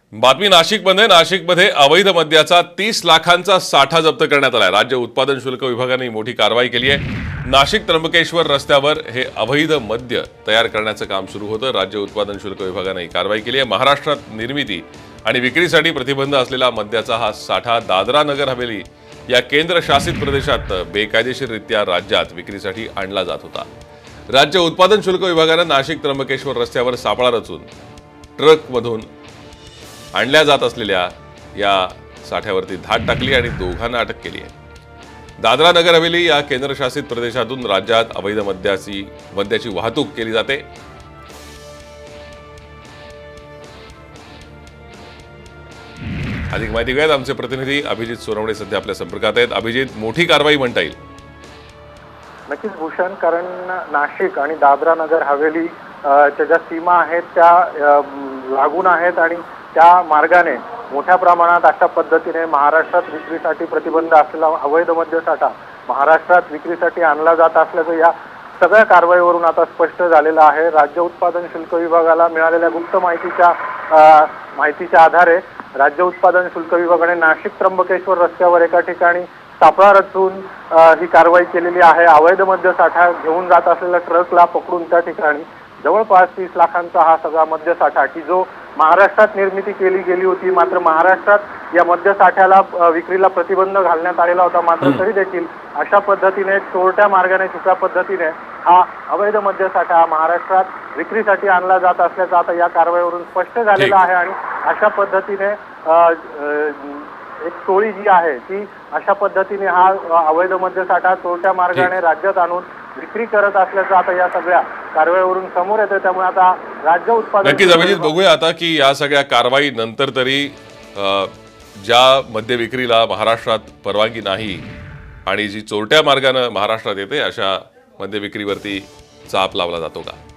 बातमी नाशिकमध्ये अवैध मद्याचा 30 लाखांचा साठा जप्त करण्यात आलाय। राज्य उत्पादन शुल्क विभागाने मोठी कारवाई केली आहे। नाशिक त्र्यंबकेश्वर रस्त्यावर हे अवैध मद्य तयार करण्याचं काम सुरू होतं। राज्य उत्पादन शुल्क विभागाने ही कारवाई केली आहे। महाराष्ट्रात निर्मिती आणि विक्रीसाठी प्रतिबंध असलेला मद्याचा हा साठा दादरा नगर हवेली या केंद्रशासित प्रदेशात बेकायदेशीररित्या राज्यात विक्रीसाठी आणला जात होता। राज्य उत्पादन शुल्क विभागाने नाशिक त्र्यंबकेश्वर रस्त्यावर सापळा रचून ट्रकमधून आणल्या जात असलेल्या या साठ्यावरती धाड टाकली आणि दोघांना अटक केली आहे। दादरा नगर हवेली या केंद्रशासित प्रदेशातून राज्यात अवैध मद्याची वाहतूक केली जाते। अधिक माहिती घेऊयात आमचे प्रतिनिधी अभिजित सोनवणे सध्या आपल्या संपर्कात आहेत। अभिजित, मोठी कारवाई म्हणता येईल? नक्कीच भूषण, कारण नाशिक आणि दादरा नगर हवेली ज्या सीमा आहेत त्या लागून आहेत आणि त्या मार्गाने मोठ्या प्रमाणात अशा पद्धतीने महाराष्ट्रात विक्रीसाठी प्रतिबंध असलेला अवैध मद्यसाठा महाराष्ट्रात विक्रीसाठी आणला जात असल्याचं या सगळ्या कारवाईवरून आता स्पष्ट झालेलं आहे। राज्य उत्पादन शुल्क विभागाला मिळालेल्या गुप्त माहितीच्या आधारे राज्य उत्पादन शुल्क विभागाने नाशिक त्र्यंबकेश्वर रस्त्यावर एका ठिकाणी सापळा रचून ही कारवाई केलेली आहे। अवैध मद्यसाठा घेऊन जात असलेल्या ट्रकला पकडून त्या ठिकाणी जवळपास 30 लाखांचा हा सगळा मद्यसाठा की जो महाराष्ट्रात निर्मिती केली गेली होती, मात्र महाराष्ट्रात या मद्यसाठ्याला विक्रीला प्रतिबंध घालण्यात आलेला होता। मात्र तरी देखील अशा पद्धतीने चोरट्या मार्गाने छुप्या पद्धतीने हा अवैध मद्यसाठा महाराष्ट्रात विक्रीसाठी आणला जात असल्याचं आता या कारवाईवरून स्पष्ट झालेलं आहे। आणि अशा पद्धतीने एक टोळी जी आहे ती अशा पद्धतीने हा अवैध मद्यसाठा चोरट्या मार्गाने राज्यात आणून विक्री करत असल्याचं आता या सगळ्या कारवाईवरून समोर येतं। त्यामुळे आता राज्य उत्पादन नक्कीच अभिजित, बघूया आता की या सगळ्या कारवाई नंतर तरी ज्या मद्य विक्रीला महाराष्ट्रात परवानगी नाही आणि जी चोरट्या मार्गाने महाराष्ट्रात येते अशा मद्य विक्रीवरती चाप लावला जातो का?